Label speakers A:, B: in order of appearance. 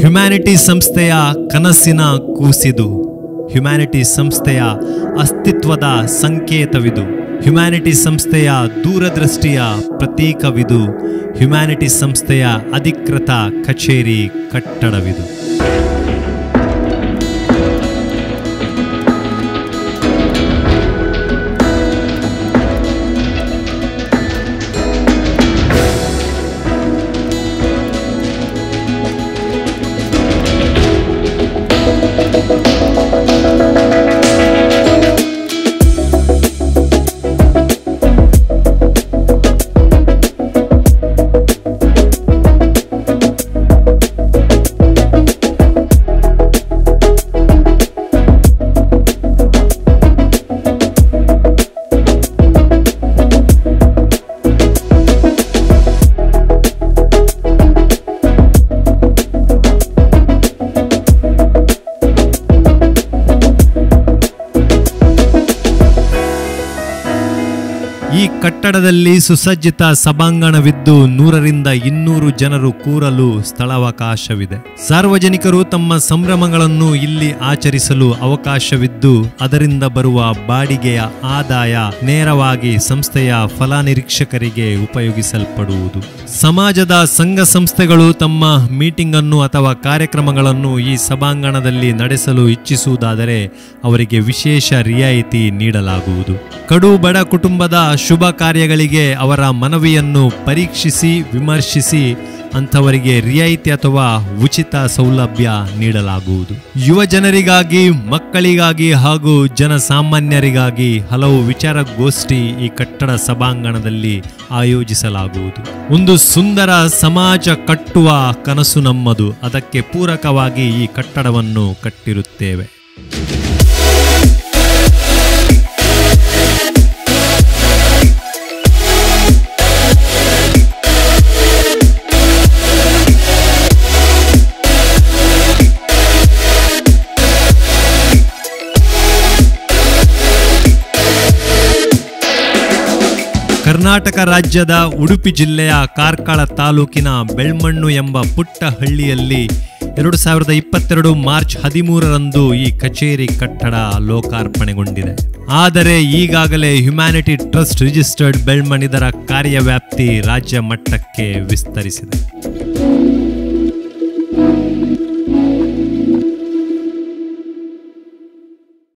A: Humanity ಸಂಸ್ಥೆಯ ಕನಸಿನ ಕೂಸಿದು, humanity ಸಂಸ್ಥೆಯ ಅಸ್ತಿತ್ವದ ಸಂಕೇತವಿದು, ಹ್ಯುಮ್ಯಾನಿಟಿ ಸಂಸ್ಥೆಯ ದೂರದೃಷ್ಟಿಯ ಪ್ರತೀಕವಿದು, ಹ್ಯುಮ್ಯಾನಿಟಿ ಸಂಸ್ಥೆಯ ಅಧಿಕೃತ ಕಚೇರಿ ಕಟ್ಟಡವಿದು. ಈ ಕಟ್ಟಡದಲ್ಲಿ ಸುಸಜ್ಜಿತ ಸಭಾಂಗಣವಿದ್ದು 100ರಿಂದ 200 ಜನರು ಕೂರಲು ಸ್ಥಳಾವಕಾಶವಿದೆ. ಸಾರ್ವಜನಿಕರು ತಮ್ಮ ಸಂಭ್ರಮಗಳನ್ನು ಇಲ್ಲಿ ಆಚರಿಸಲು ಅವಕಾಶವಿದ್ದು, ಅದರಿಂದ ಬರುವ ಬಾಡಿಗೆಯ ಆದಾಯ ನೇರವಾಗಿ ಸಂಸ್ಥೆಯ ಫಲನಿರೀಕ್ಷಕರಿಗೆ ಉಪಯೋಗಿಸಲ್ಪಡುವುದು. ಸಮಾಜದ ಸಂಘ ಸಂಸ್ಥೆಗಳು ತಮ್ಮ ಮೀಟಿಂಗ್ ಅನ್ನು ಅಥವಾ ಕಾರ್ಯಕ್ರಮಗಳನ್ನು ಈ ಸಭಾಂಗಣದಲ್ಲಿ ನಡೆಸಲು ಇಚ್ಛಿಸುವುದಾದರೆ ಅವರಿಗೆ ವಿಶೇಷ ರಿಯಾಯಿತಿ ನೀಡಲಾಗುವುದು. ಕಡು ಬಡ ಕುಟುಂಬದ ಶುಭ ಕಾರ್ಯಗಳಿಗೆ ಅವರ ಮನವಿಯನ್ನು ಪರೀಕ್ಷಿಸಿ ವಿಮರ್ಶಿಸಿ ಅಂಥವರಿಗೆ ರಿಯಾಯಿತಿ ಅಥವಾ ಉಚಿತ ಸೌಲಭ್ಯ ನೀಡಲಾಗುವುದು. ಯುವ ಜನರಿಗಾಗಿ, ಮಕ್ಕಳಿಗಾಗಿ ಹಾಗೂ ಜನಸಾಮಾನ್ಯರಿಗಾಗಿ ಹಲವು ವಿಚಾರಗೋಷ್ಠಿ ಈ ಕಟ್ಟಡ ಸಭಾಂಗಣದಲ್ಲಿ ಆಯೋಜಿಸಲಾಗುವುದು. ಒಂದು ಸುಂದರ ಸಮಾಜ ಕಟ್ಟುವ ಕನಸು ನಮ್ಮದು. ಅದಕ್ಕೆ ಪೂರಕವಾಗಿ ಈ ಕಟ್ಟಡವನ್ನು ಕಟ್ಟಿರುತ್ತೇವೆ. ಕರ್ನಾಟಕ ರಾಜ್ಯದ ಉಡುಪಿ ಜಿಲ್ಲೆಯ ಕಾರ್ಕಳ ತಾಲೂಕಿನ ಬೆಳ್ಮಣ್ಣು ಎಂಬ ಪುಟ್ಟ ಹಳ್ಳಿಯಲ್ಲಿ 2022 ಮಾರ್ಚ್ 13ರಂದು ಈ ಕಚೇರಿ ಕಟ್ಟಡ ಲೋಕಾರ್ಪಣೆಗೊಂಡಿದೆ. ಆದರೆ ಈಗಾಗಲೇ ಹ್ಯುಮ್ಯಾನಿಟಿ ಟ್ರಸ್ಟ್ ರಿಜಿಸ್ಟರ್ಡ್ ಬೆಳ್ಮಣ್ಣು ಇದರ ಕಾರ್ಯವ್ಯಾಪ್ತಿ ರಾಜ್ಯ ಮಟ್ಟಕ್ಕೆ ವಿಸ್ತರಿಸಿದೆ.